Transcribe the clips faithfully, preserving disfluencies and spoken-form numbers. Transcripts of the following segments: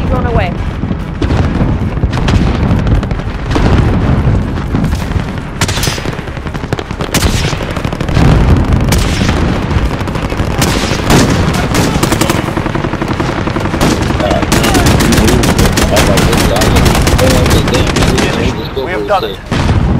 P going away. We have done it.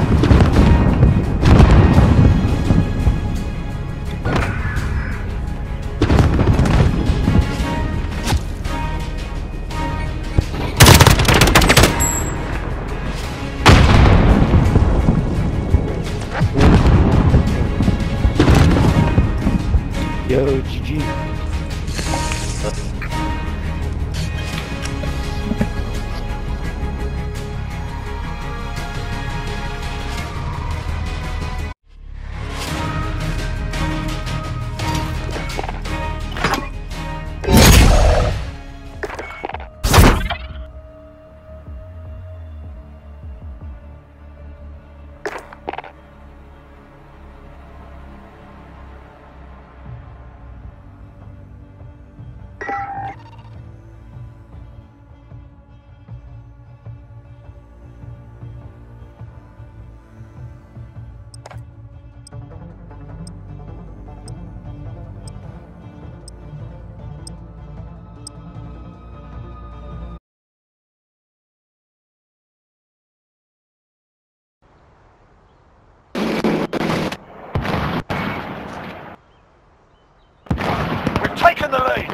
Yo, G G. Taking the lead.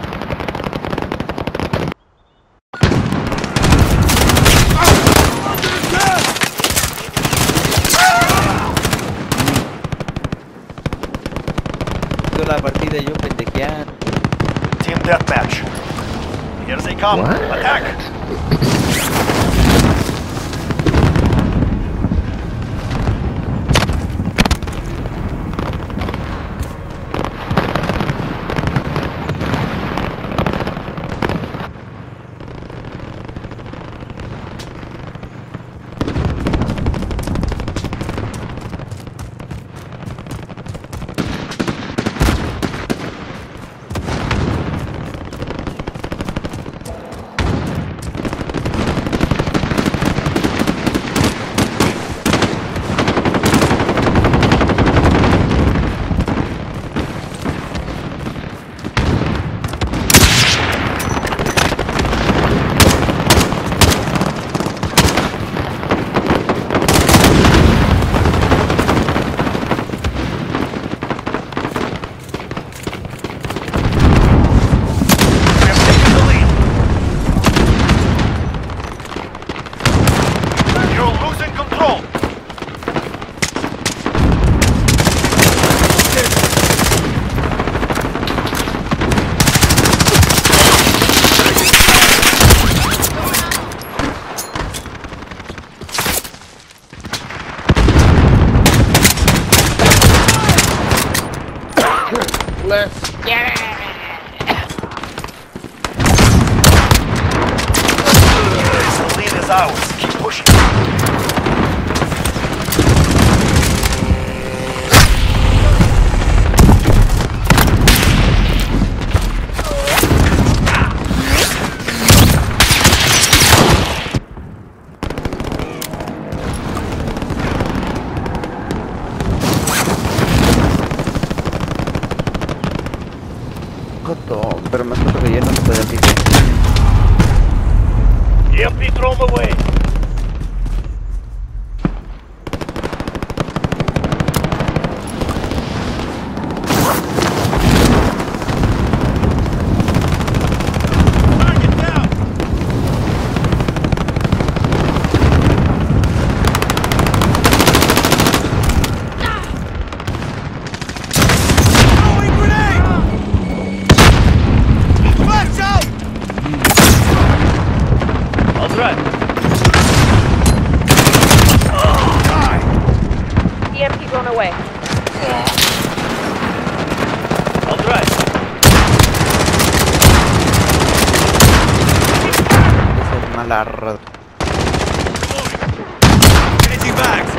La partida yo pendejear. Team deathmatch. Here they come. What? Attack. Let's get it! The lead is ours. Keep pushing. Coto, pero me acuerdo que ya no se puede así. E M P thrown away. E M P going away. I'll drive. Esa es mala rata. Changing bags.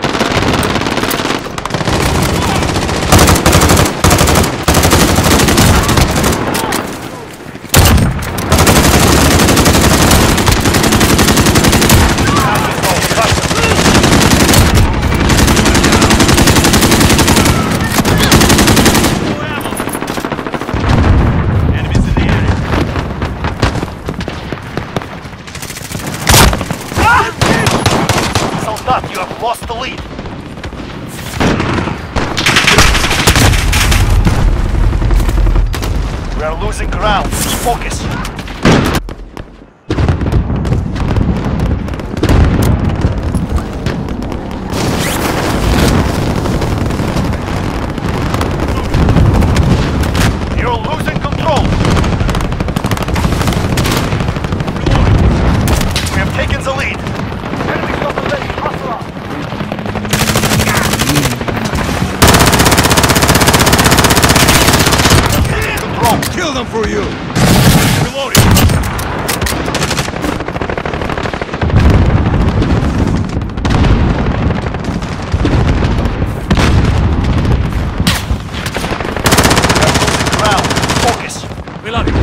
losing ground. Focus. You're losing control. We have taken the lead. Enemy soldier ready. Hustle up. Control. Kill them for you! Reloading! Reloading.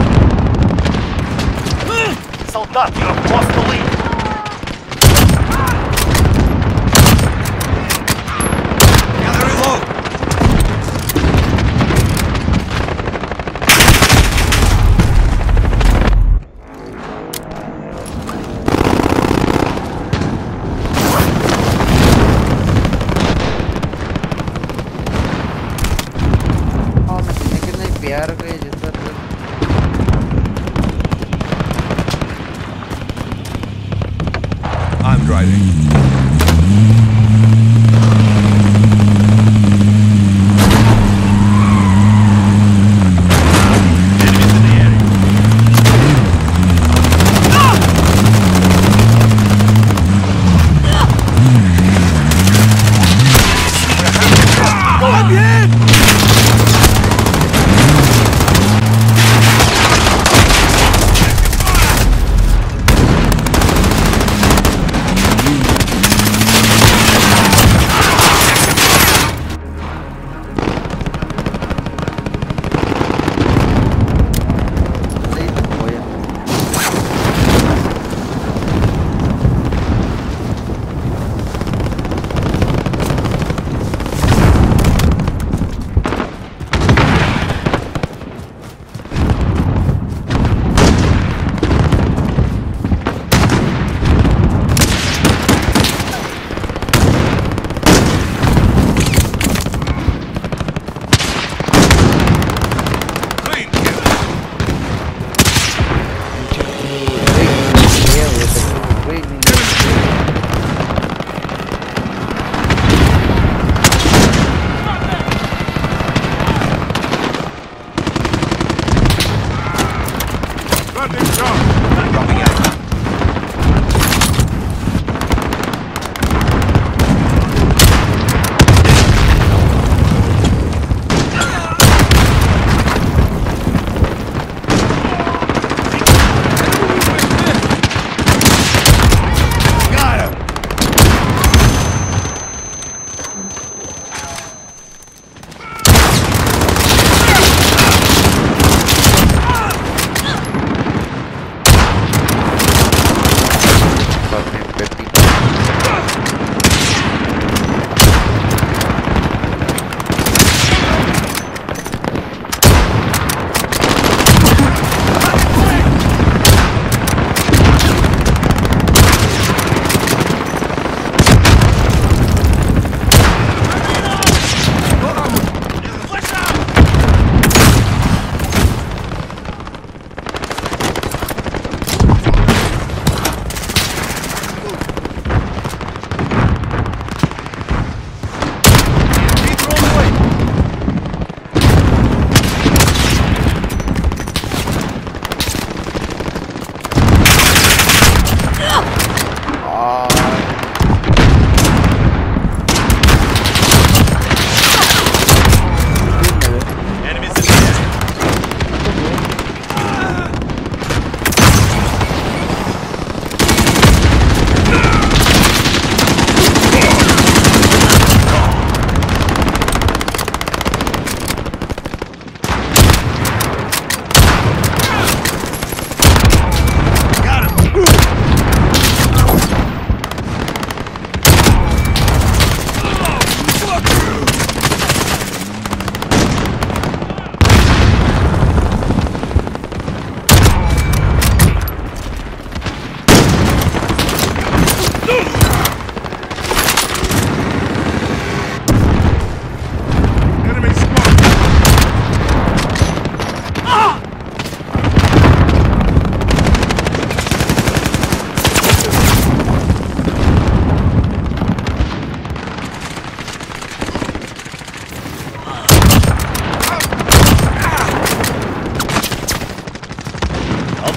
Солдат, you have lost the lead. Gotta reload! Oh, me tenía que snipear, güey. Yo estaba atrás. I'm driving. Enemies in the area. I'm hit!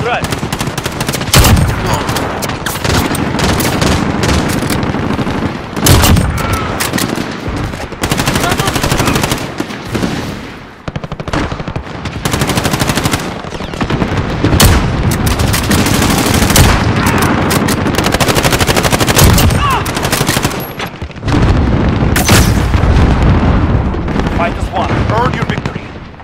drive. Fight as one. Earn your victory.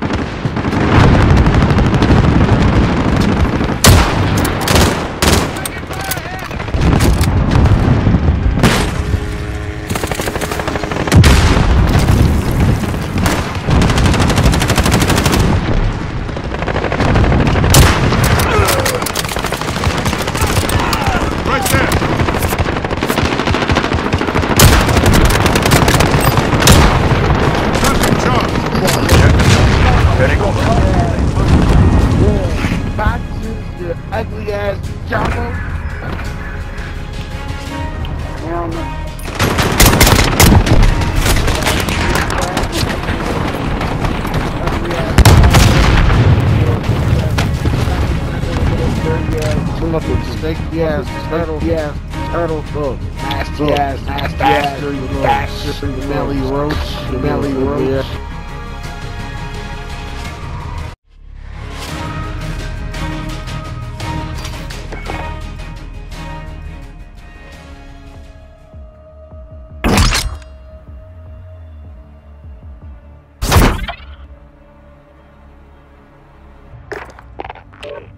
Right there! Traffic charge! Very good. Back to the ugly ass Jocko. Hell no. Snake ass, turtle, yes, turtle foot, nasty ass, nasty ass, bastard, smelly roach, smelly roach. Thank you.